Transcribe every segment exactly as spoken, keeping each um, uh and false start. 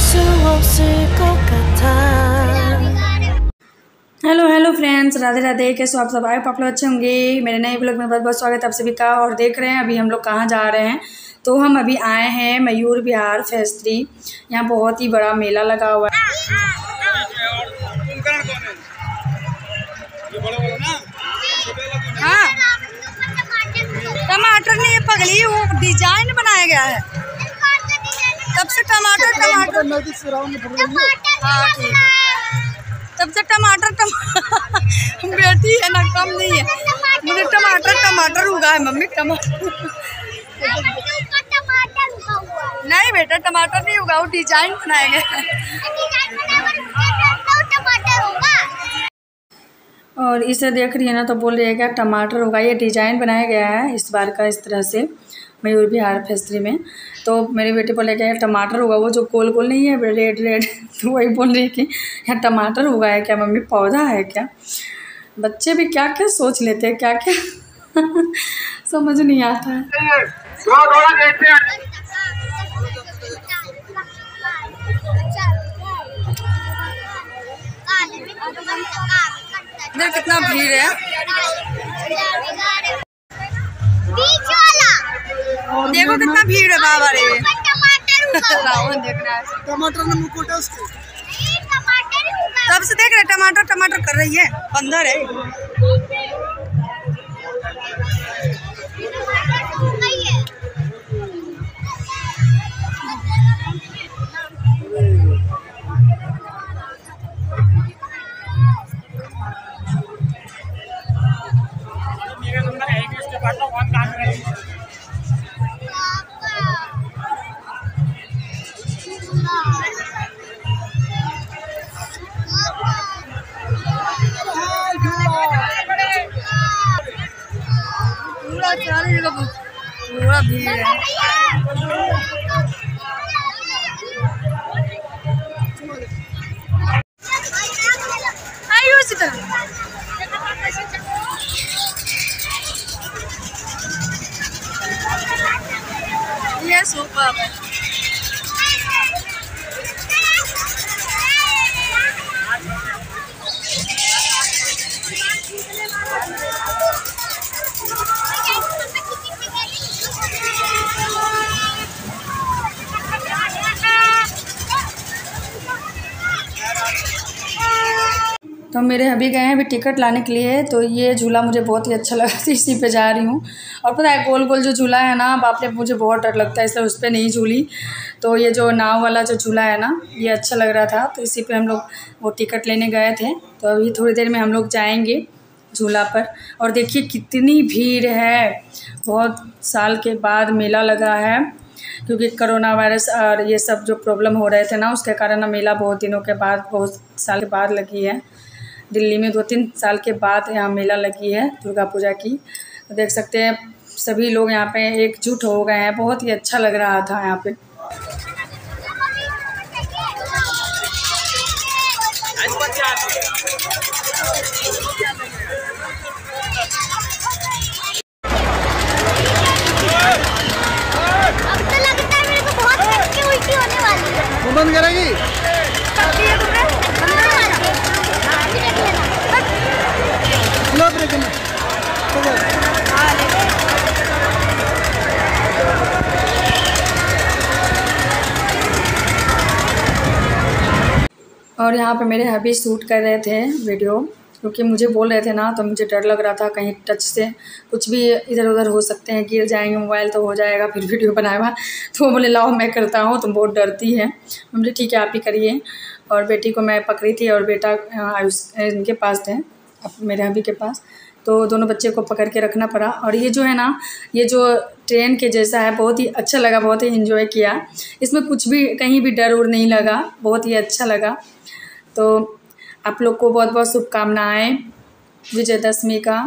Hello hello friends, Radhe Radhe. कैसे आप सब? आए आप लोग अच्छे होंगे। मेरे नए ब्लॉग में बहुत बहुत स्वागत है आप सभी का। और देख रहे हैं अभी हम लोग कहाँ जा रहे हैं। तो हम अभी आए हैं मयूर विहार फेज थ्री। यहाँ बहुत ही बड़ा मेला लगा हुआ है। हाँ, टमाटर नहीं, ये पगली वो डिजाइन बनाया गया है। तब से टमाटर टमाटर हाँ ठीक है। तब से टमाटर टमाटर बेटी है ना, कम नहीं है। मुझे टमाटर टमाटर उगा है मम्मी। टमाटर नहीं बेटा, टमाटर नहीं उगा, वो डिजाइन बनाए गए। और इसे देख रही है ना तो बोल रही है क्या टमाटर होगा। ये डिजाइन बनाया गया है इस बार का इस तरह से मयूर विहार फेज थ्री में। तो मेरी बेटी बोले क्या टमाटर होगा, वो जो गोल गोल नहीं है रेड रेड। तो वही बोल रही है कि यहाँ टमाटर होगा है क्या मम्मी, पौधा है क्या। बच्चे भी क्या क्या सोच लेते हैं, क्या क्या समझ नहीं आता है। इधर कितना भीड़ है। देखो कितना भीड़ है बाबा रे। रावण देख रहा है टमाटर ने मुकुटा उसके। तब से देख रहे टमाटर टमाटर कर रही है, अंदर है। पूरा भीड़ है। आइयो इसी तरह। ये सुपर है। तो मेरे अभी गए हैं अभी टिकट लाने के लिए। तो ये झूला मुझे बहुत ही अच्छा लगा तो इसी पे जा रही हूँ। और पता है गोल गोल जो झूला है ना बाप रे, मुझे बहुत डर लगता है, इसलिए उस पर नहीं झूली। तो ये जो नाव वाला जो झूला है ना ये अच्छा लग रहा था, तो इसी पे हम लोग वो टिकट लेने गए थे। तो अभी थोड़ी देर में हम लोग जाएंगे झूला पर। और देखिए कितनी भीड़ है, बहुत साल के बाद मेला लगा है। क्योंकि कोरोना वायरस और ये सब जो प्रॉब्लम हो रहे थे ना उसके कारण ना मेला बहुत दिनों के बाद, बहुत साल के बाद लगी है। दिल्ली में दो तीन साल के बाद यहाँ मेला लगी है दुर्गा पूजा की। तो देख सकते हैं सभी लोग यहाँ पे एकजुट हो गए हैं, बहुत ही अच्छा लग रहा था यहाँ पे। बंद करेगी और यहाँ पे मेरे हबी शूट कर रहे थे वीडियो, क्योंकि मुझे बोल रहे थे ना तो मुझे डर लग रहा था कहीं टच से कुछ भी इधर उधर हो सकते हैं, गिर जाएंगे मोबाइल तो हो जाएगा फिर वीडियो बनाएगा। तो बोले लाओ मैं करता हूँ, तुम बहुत डरती है। बोले ठीक है आप ही करिए। और बेटी को मैं पकड़ी थी और बेटा आयुष इनके पास थे, मेरे हबी के पास। तो दोनों बच्चे को पकड़ के रखना पड़ा। और ये जो है ना ये जो ट्रेन के जैसा है, बहुत ही अच्छा लगा, बहुत ही इन्जॉय किया। इसमें कुछ भी कहीं भी डर उर नहीं लगा, बहुत ही अच्छा लगा। तो आप लोग को बहुत बहुत शुभकामनाएं विजयदशमी का।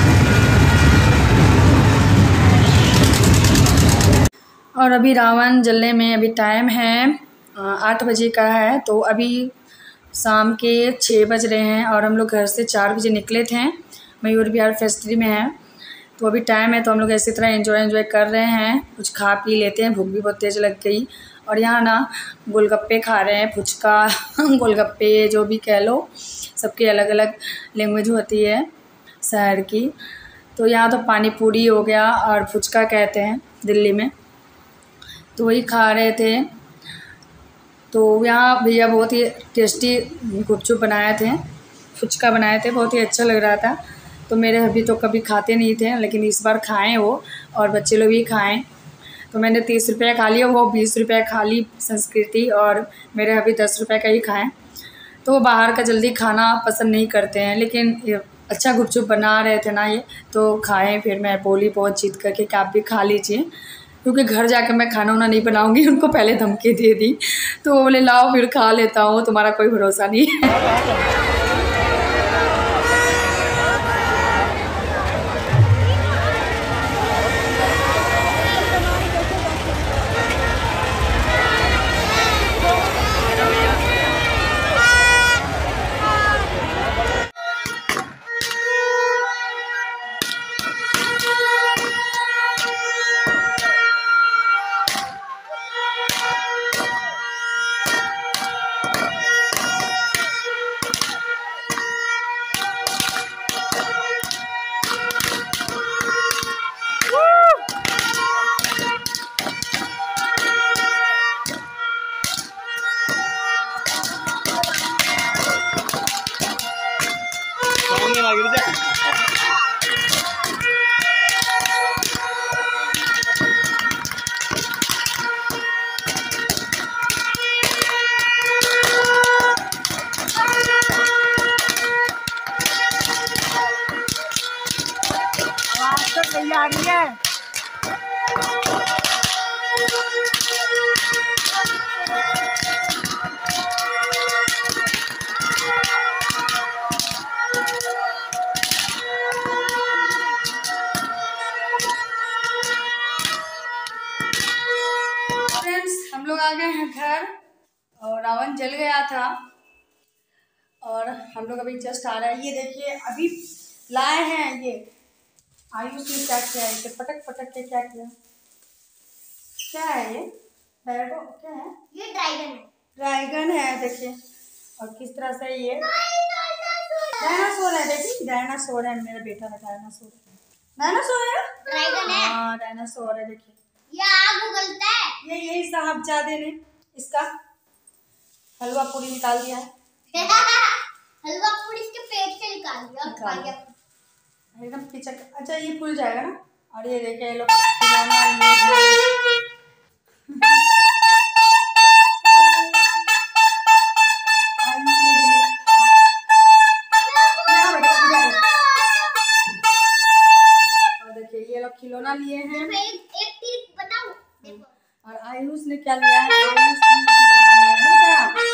और अभी रावण जलने में अभी टाइम है आठ बजे का है। तो अभी शाम के छः बज रहे हैं और हम लोग घर से चार बजे निकले थे। मयूर विहार फेज थ्री में है तो अभी टाइम है, तो हम लोग इसी तरह एंजॉय एंजॉय कर रहे हैं। कुछ खा पी लेते हैं, भूख भी बहुत तेज़ लग गई। और यहाँ ना गोलगप्पे खा रहे हैं, फुचका गोलगप्पे जो भी कह लो, सबकी अलग अलग लैंग्वेज होती है शहर की। तो यहाँ तो पानी पूरी हो गया और फुचका कहते हैं दिल्ली में, तो वही खा रहे थे। तो यहाँ भैया बहुत ही टेस्टी गुपचुप बनाए थे, फुचका बनाए थे, बहुत ही अच्छा लग रहा था। तो मेरे अभी तो कभी खाते नहीं थे, लेकिन इस बार खाएँ वो, और बच्चे लोग भी खाएँ। तो मैंने तीस रुपये खा लिया, वो बीस रुपये खा ली संस्कृति, और मेरे अभी दस रुपये का ही खाएँ। तो वो बाहर का जल्दी खाना पसंद नहीं करते हैं, लेकिन ये अच्छा गुपचुप बना रहे थे ना ये, तो खाएँ। फिर मैं बोली बहुत जीत करके कि आप भी खा लीजिए, क्योंकि घर जाकर मैं खाना वाना नहीं बनाऊंगी। उनको पहले धमकी दे दी, तो वो बोले लाओ फिर खा लेता हूँ, तुम्हारा कोई भरोसा नहीं है। तैयारी है। फ्रेंड्स हम लोग आ गए हैं घर, और रावण जल गया था, और हम लोग अभी जस्ट आ रहा है। ये देखिए अभी लाए हैं, ये आयुष ने क्या किया है, इसे पटक पटक के क्या किया, क्या है ये बैगो, क्या है ये ड्रैगन है, ड्रैगन है देखिए। और किस तरह से ये डायनासोर है, देखिए डायनासोर है, मेरा बेटा है डायनासोर, डायनासोर है, ड्रैगन है, हाँ डायनासोर है। देखिए ये आग उगलता है, ये यही साहबजादे ने इसका हलवा पूरी निकाल दिया है। हलवा पूरी इसके पेट से निकाल दिया और खा गया एकदम पिचक। अच्छा ये फूल जाएगा ना। और ये देखिए लोग खिलौना और देखिए ये लोग खिलौना लिए हैं। एक एक चीज बताऊं, देखो और आयुष ने क्या लिया है, आयुष ने खिलौना लिया है, बताया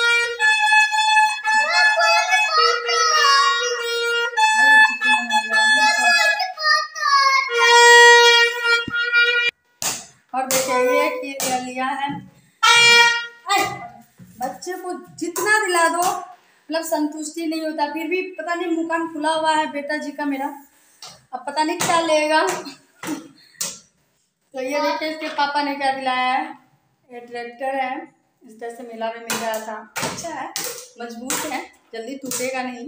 और देखिए ये कि लिया है। बच्चे को जितना दिला दो मतलब संतुष्टि नहीं होता, फिर भी पता नहीं मुँह कान खुला हुआ है बेटा जी का मेरा, अब पता नहीं क्या लेगा। तो ये देखिए इसके पापा ने क्या दिलाया है, ये ट्रैक्टर है, इस तरह से मेला में मिल रहा था, अच्छा है, मजबूत है, जल्दी टूटेगा नहीं,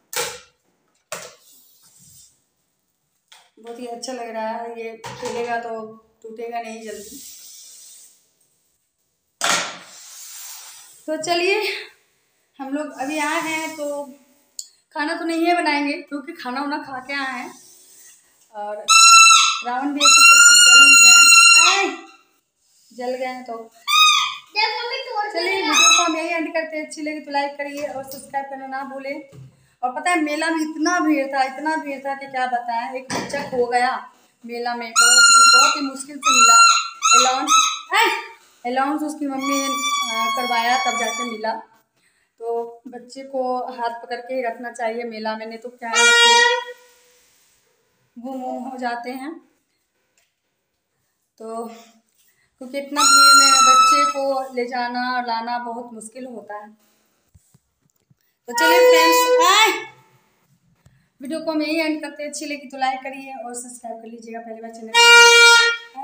बहुत ही अच्छा लग रहा है। ये खेलेगा तो टूटेगा नहीं जल्दी। तो चलिए हम लोग अभी आए हैं, तो खाना तो नहीं है बनाएंगे, क्योंकि खाना वाना खा के आए हैं। और रावण भी एक जल गए हैं, जल गए हैं। तो चलिए वीडियो को हम यही एंड करते हैं। अच्छी लगी तो लाइक करिए और सब्सक्राइब करना ना भूलें। और पता है मेला में इतना भीड़ था, इतना भीड़ था कि क्या बताएं। एक बच्चा खो गया मेला में, बहुत ही बहुत ही मुश्किल से मिला। अलाउंस अलाउंस उसकी मम्मी ने करवाया तब जाके मिला। तो बच्चे को हाथ पकड़ के ही रखना चाहिए मेला में, नहीं तो क्या है गुम वुम हो जाते हैं। तो क्योंकि इतना भीड़ में बच्चे को ले जाना और लाना बहुत मुश्किल होता है। तो चलिए फ्रेंड्स वीडियो को हम यही एंड करते हैं। अच्छी लगी तो लाइक करिए और सब्सक्राइब कर लीजिएगा पहली बार चैनल।